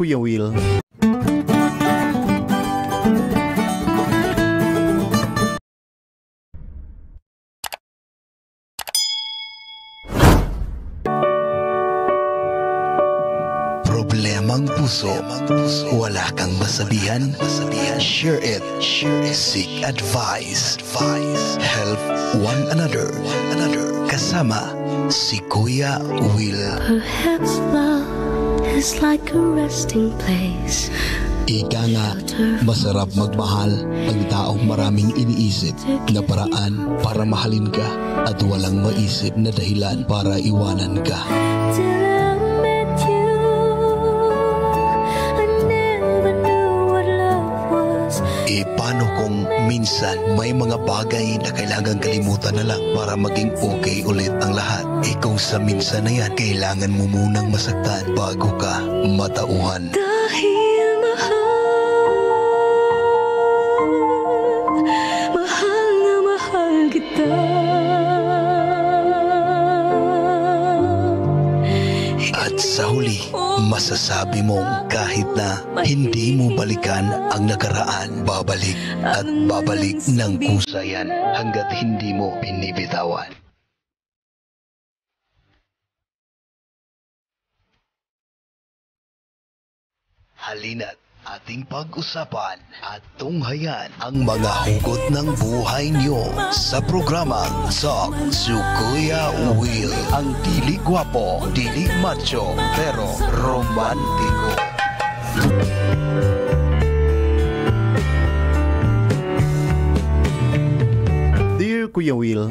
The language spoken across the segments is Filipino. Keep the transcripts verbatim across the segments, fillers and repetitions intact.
Kuya Will. Problemang puso, wala kang masabihan, share it, seek advice, help one another, kasama si Kuya Will. Perhaps love is like a resting place. Ika nga, masarap magmahal ang taong maraming iniisip na paraan para mahalin ka at walang maisip na dahilan para iwanan ka. E paano kung minsan may mga bagay na kailangan kalimutan na lang para maging okay ulit ang lahat? E kung sa minsan na yan, kailangan mo munang masaktan bago ka matauhan. Dahil mahal, mahal na mahal kita. At sa huli, masasabi mong kahit na hindi mo balikan ang nakaraan, babalik at babalik ng kusa yan hanggat hindi mo binibitawan. Halina't ating pag-usapan at tunghayan ang mga hugot ng buhay nyo sa programang Talk to Kuya Will. Ang dili gwapo, dili macho, pero romantiko. Dear Kuya Will,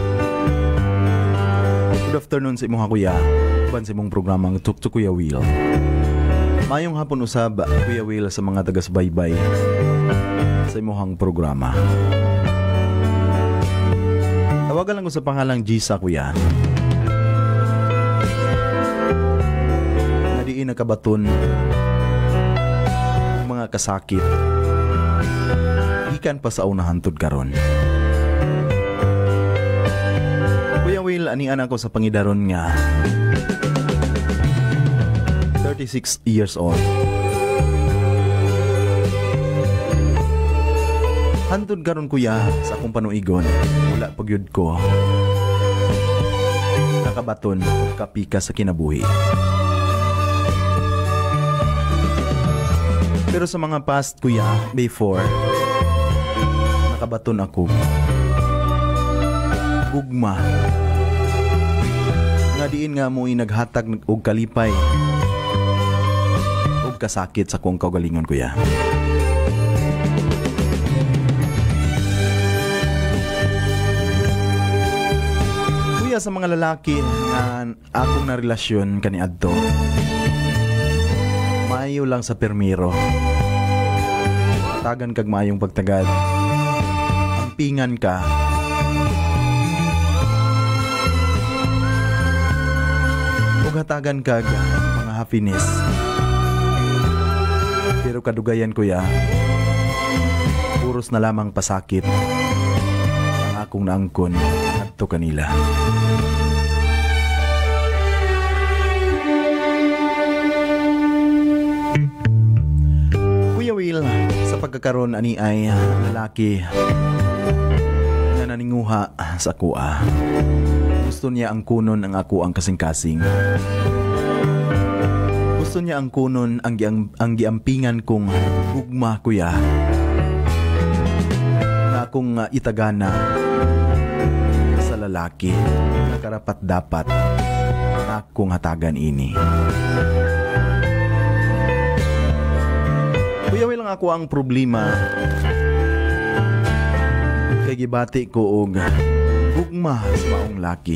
good afternoon sa imong kuya. Ban sa imong programang Talk to Kuya Will. Mayong hapon usab, Kuya Will, sa mga taga-subaybay sa imong programa. Tawagan lang ko sa pangalang Gisa, Kuya. Nadiin nakabaton mga kasakit ikan pa sa unahan tud karon. Kuya Will, anian ako sa pangidaron nga thirty-six years old. Hantod karon kuya sa akong panuigon, wala pagyud ko nakabaton o kapika sa kinabuhi. Pero sa mga past kuya, before nakabaton ako gugma nga diin nga mo naghatag og kalipay kasakit sa kong kaugalingon, kuya. Kuya, sa mga lalaki nga akong na relasyon kaniadto, maayo lang sa permiro. Tagan kag maayong pagtagad. Ampingan ka. Ug hatagan kag mga happiness. Pero kadugayan kuya, puros na lamang pasakit ang akong naangkon adto kanila. Kuya Will, sa pagkakaroon ani ay lalaki na naninguha sa kuha. Gusto niya ang kunon ang ako ang kasing-kasing. Gusto niya ang kunon ang, ang, ang giampingan kong gugma, kuya, na akong uh, itagana sa lalaki na karapat dapat na akong hatagan ini. Kuya Will, lang ako ang problema kay gibati ko og gugma sa maong laki.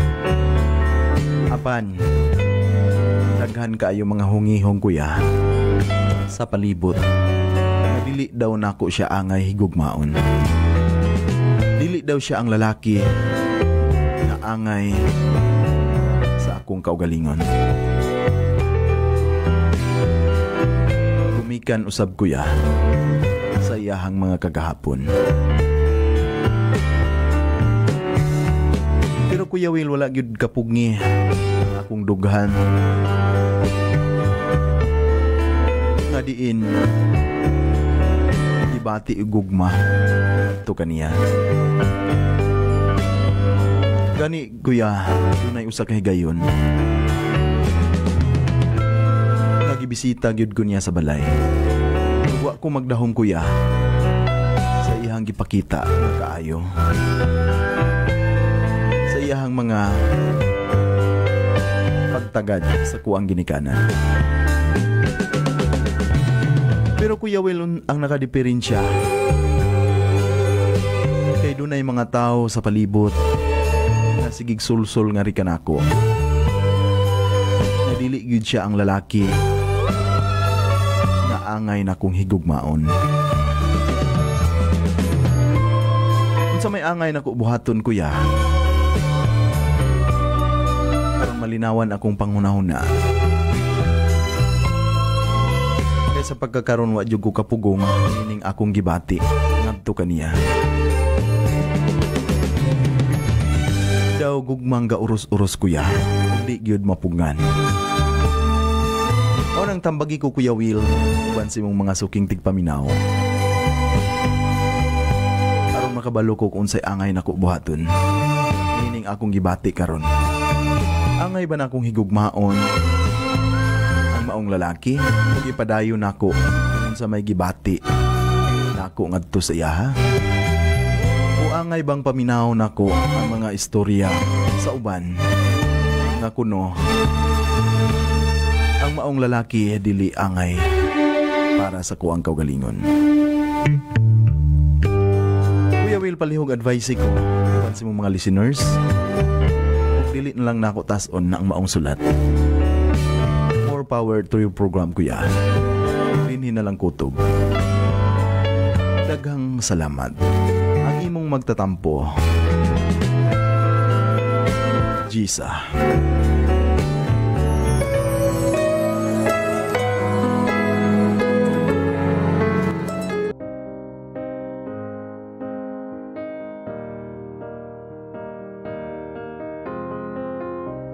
Apan daghan kaayo mga hungihong kuya sa palibot. Dili daw nako siya angay higugmaon. Dili daw siya ang lalaki na angay sa akong kaugalingon. Gumikan usab kuya sa iyahang mga kagahapon. Pero Kuya Will, wala gyud kapugni akong dughan nga diin ibati ugugma to kaniya. Gani kuya, dunay usa ka higayon. Nagibisita gyud ko niya sa balay. Wa ko magdahom kuya sa iyang gipakita nga kaayo. Sa iyang mga pagtagad sa kuang ginikanan. Pero Kuya Will, ang nakadiperensya kay dunay mga tao sa palibot na sigig sulsol nga rikan ako. Nadili gyud siya ang lalaki na angay na kong higugmaon. Unsa may angay na ko buhaton kuya, aron malinawan akong panghunahuna. Kaya sa pagkakaroon wa jud ko kapugong ining akong gibati ngadto kaniya. Daw gugmang ga uros-uros kuya, di gyud mapugngan. O nang tambagi ko Kuya Will, uban si mong mga suking tigpaminaw. Aron makabalo ko kung unsay angay nako buhaton. Ining akong gibati karon. Angay ba na akong higugmaon ang maong lalaki? Ug ipadayon nako kung sa may gibati nako ngadto sa iya ha? O angay bang paminaw nako ang mga istorya sa uban nga kuno ang maong lalaki dili angay para sa kuang kaugalingon. Kuya Will, palihog advice ko uban sa mga listeners, dili na lang nako tas-on na ang maong sulat. More power to your program kuya. Rinhi na lang kutob. Daghang salamat. Ang imong magtatampo, Gisa.